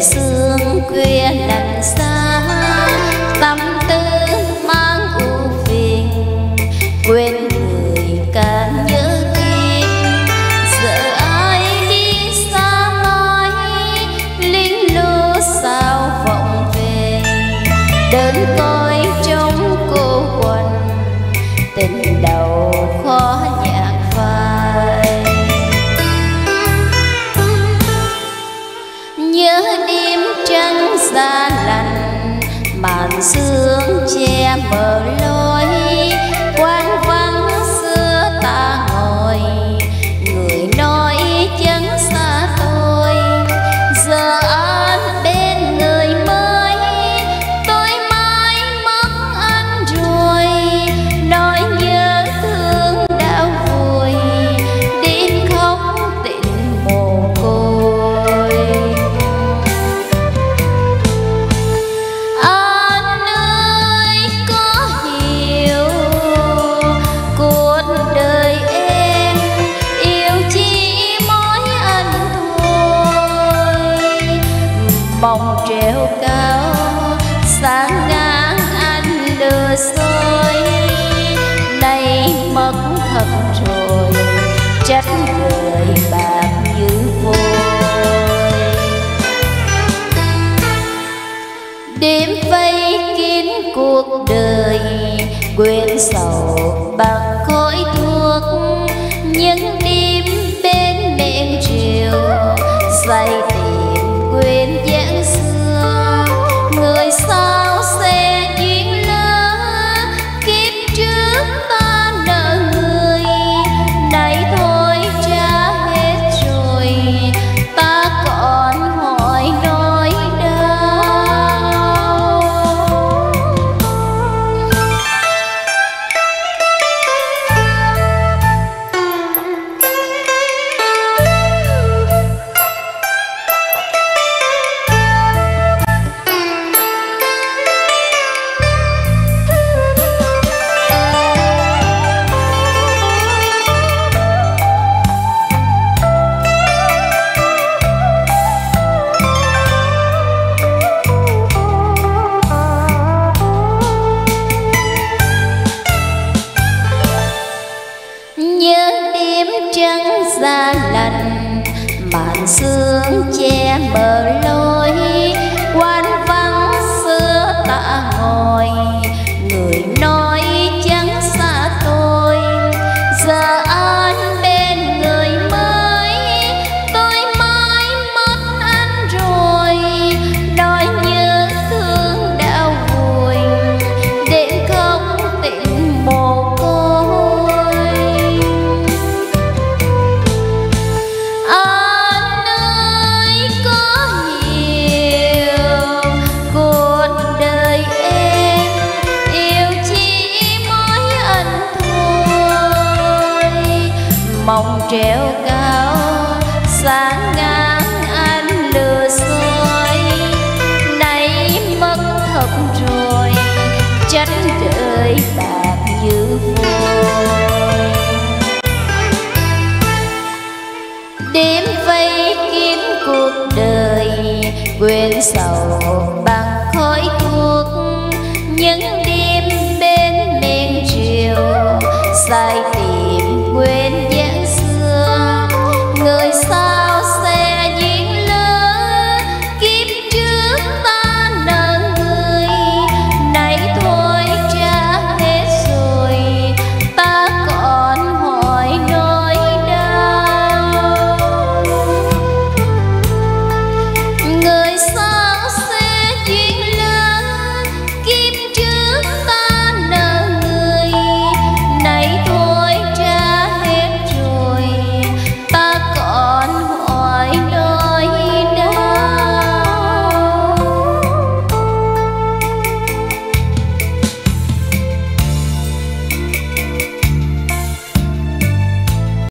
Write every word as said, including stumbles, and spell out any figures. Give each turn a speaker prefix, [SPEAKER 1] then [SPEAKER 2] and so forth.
[SPEAKER 1] sương khuya lạnh xa, tâm tư mang ưu phiền, quên người càng nhớ tim. Giờ ai đi xa mãi, lính lúa sao vọng về, đơn côi trong cô quạnh, tình đầu khó nhạc phai. Nhớ đêm trăng xa lạnh, màn sương che mờ lối, quán vắng xưa ta ngồi, người nói chẳng xa tôi. Giờ anh bên người mới, tôi mãi mất anh rồi, nói nhớ thương đau vùi, đêm khóc tình mồ côi. Anh ơi có hiểu cuộc đời em, yêu chỉ mỗi anh thôi. Mong treo cao sáng ngang anh lừa dối, nay mất thật rồi, trách đời bạc như vôi. Đêm vây kín cuộc đời, quên sầu bằng khói thuốc, những đêm bên miệng chiều, say tìm quên dáng xưa. Người sao sẽ duyên lỡ, kiếp trước ta nợ người, nay thôi trả hết rồi, ta còn hỏi nỗi đau. Nhớ đêm trăng xa lạnh, màn sương che mờ lối, quán vắng xưa ta ngồi, người nói chẳng xa tôi. Giờ anh bên người mới, tôi mãi mất anh rồi, nói nhớ thương đau vùi, đêm khóc tình mồ côi. Anh ơi có hiểu cuộc đời em, yêu chỉ mỗi anh thôi. Mong treo cao sáng ngang anh lừa dối, nay mất thật rồi, trách đời bạc như vôi. Đêm vây kín cuộc đời, quên sầu